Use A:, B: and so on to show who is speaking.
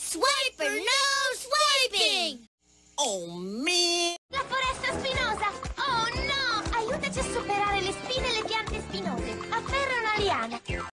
A: Swipe or no swiping!
B: Oh, man!
A: La foresta spinosa! Oh no! Aiutaci a superare le spine e le piante spinose. Afferra una liana.